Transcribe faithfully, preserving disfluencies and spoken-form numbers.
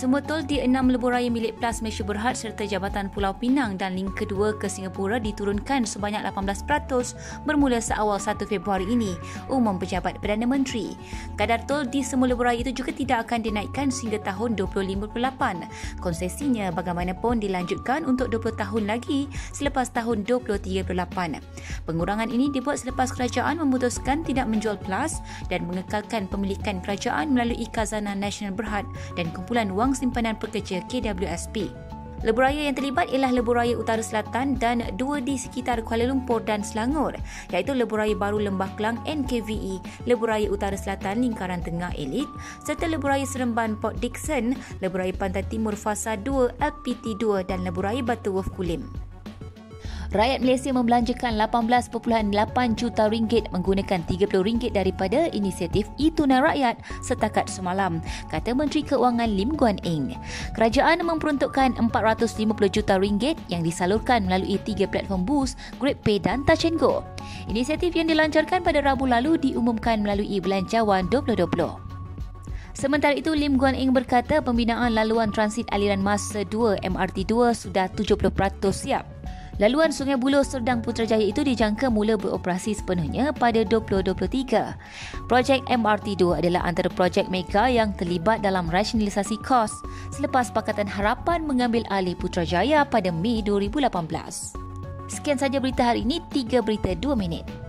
Semua tol di enam lebuh raya milik Plus Malaysia Berhad serta Jabatan Pulau Pinang dan link kedua ke Singapura diturunkan sebanyak lapan belas peratus bermula seawal satu Februari ini, umum Pejabat Perdana Menteri. Kadar tol di semua lebuh raya itu juga tidak akan dinaikkan sehingga tahun dua ribu lima puluh lapan. Konsesinya bagaimanapun dilanjutkan untuk dua puluh tahun lagi selepas tahun dua ribu tiga puluh lapan. Pengurangan ini dibuat selepas kerajaan memutuskan tidak menjual Plus dan mengekalkan pemilikan kerajaan melalui Khazanah Nasional Berhad dan Kumpulan Wang Simpanan Pekerja K W S P. Lebuh raya yang terlibat ialah Lebuh Raya Utara Selatan dan dua di sekitar Kuala Lumpur dan Selangor, iaitu Lebuh Raya Baru Lembah Kelang N K V E, Lebuh Raya Utara Selatan Lingkaran Tengah Elit, serta Lebuh Raya Seremban Port Dickson, Lebuh Raya Pantai Timur Fasa dua L P T dua dan Lebuh Raya Butterworth Kulim. Rakyat Malaysia membelanjakan lapan belas perpuluhan lapan juta ringgit menggunakan tiga puluh ringgit daripada inisiatif e-Tunai Rakyat setakat semalam, kata Menteri Keuangan Lim Guan Eng. Kerajaan memperuntukkan empat ratus lima puluh juta ringgit yang disalurkan melalui tiga platform Boost, GrabPay dan Touch and Go. Inisiatif yang dilancarkan pada Rabu lalu diumumkan melalui Belanjawan dua ribu dua puluh. Sementara itu, Lim Guan Eng berkata pembinaan laluan transit aliran masa dua M R T dua sudah tujuh puluh peratus siap. Laluan Sungai Buloh Serdang Putrajaya itu dijangka mula beroperasi sepenuhnya pada dua ribu dua puluh tiga. Projek M R T dua adalah antara projek mega yang terlibat dalam rasionalisasi kos selepas Pakatan Harapan mengambil alih Putrajaya pada Mei dua ribu lapan belas. Sekian saja berita hari ini, tiga berita dua minit.